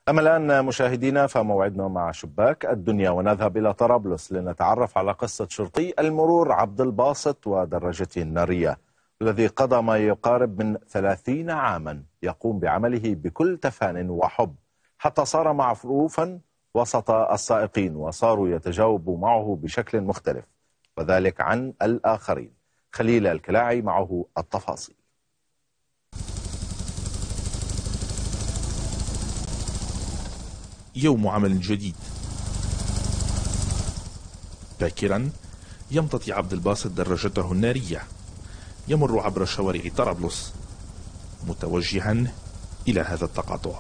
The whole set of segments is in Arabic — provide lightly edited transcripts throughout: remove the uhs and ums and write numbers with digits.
أما الآن مشاهدينا فموعدنا مع شباك الدنيا، ونذهب إلى طرابلس لنتعرف على قصة شرطي المرور عبد الباسط ودراجته النارية الذي قضى ما يقارب من 30 عاما يقوم بعمله بكل تفان وحب، حتى صار معروفا وسط السائقين وصاروا يتجاوبوا معه بشكل مختلف، وذلك عن الآخرين. خليل الكلاعي معه التفاصيل. يوم عمل جديد. باكرا يمتطي عبد الباسط دراجته النارية، يمر عبر شوارع طرابلس متوجها إلى هذا التقاطع.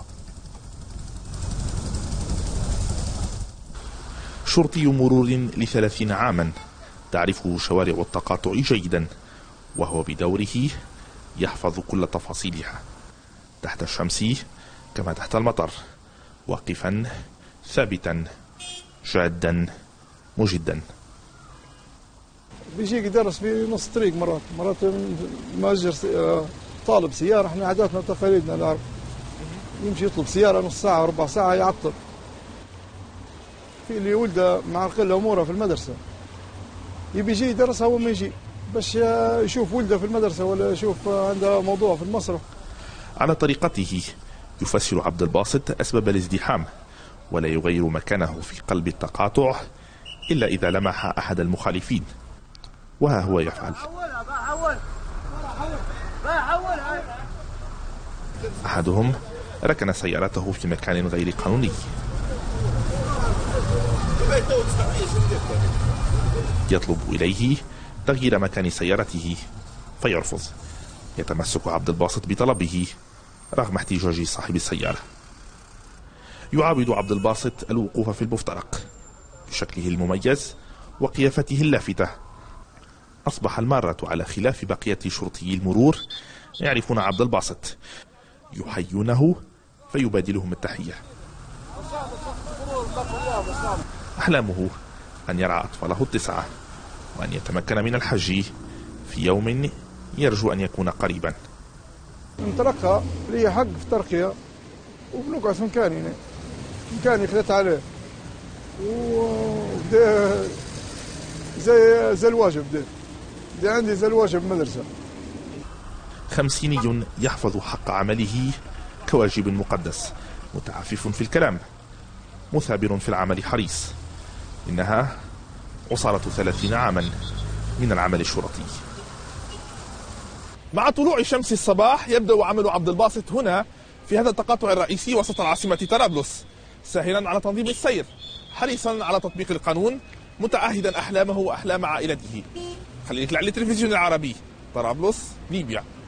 شرطي مرور ل30 عاما، تعرفه شوارع التقاطع جيدا، وهو بدوره يحفظ كل تفاصيلها تحت الشمس كما تحت المطر، واقفا ثابتا جادا مجدا. بيجيك يدرس في نص الطريق، مرات مأجر طالب سيارة. احنا عاداتنا وتقاليدنا نعرف يمشي يطلب سيارة نص ساعة وربع ساعة يعطل. في اللي ولده معرقل أموره في المدرسة يبي يجي يدرس أول ما يجي باش يشوف ولده في المدرسة ولا يشوف عنده موضوع في المصرف. على طريقته يفسر عبد الباسط أسباب الازدحام، ولا يغير مكانه في قلب التقاطع إلا إذا لمح أحد المخالفين، وها هو يفعل. أحدهم ركن سيارته في مكان غير قانوني، يطلب إليه تغيير مكان سيارته فيرفض. يتمسك عبد الباسط بطلبه رغم احتجاج صاحب السيارة. يعاود عبد الباسط الوقوف في المفترق بشكله المميز وقيافته اللافتة. أصبح المارة على خلاف بقية شرطي المرور يعرفون عبد الباسط، يحيونه فيبادلهم التحية. أحلامه أن يرعى أطفاله 9 وأن يتمكن من الحج في يوم يرجو أن يكون قريبا. نترقى لي حق في الترقية وبنقعد في مكاني خذت عليه وبدا زي الواجب بدي عندي زي الواجب مدرسة. 50 يحفظ حق عمله كواجب مقدس، متعفف في الكلام، مثابر في العمل حريص. إنها عصارة 30 عاما من العمل الشرطي. مع طلوع شمس الصباح يبدأ عمل عبد الباسط هنا في هذا التقاطع الرئيسي وسط العاصمة طرابلس، ساهرا على تنظيم السير، حريصا على تطبيق القانون، متعهدا أحلامه وأحلام عائلته. خليل الكلاعي للتلفزيون العربي، طرابلس، ليبيا.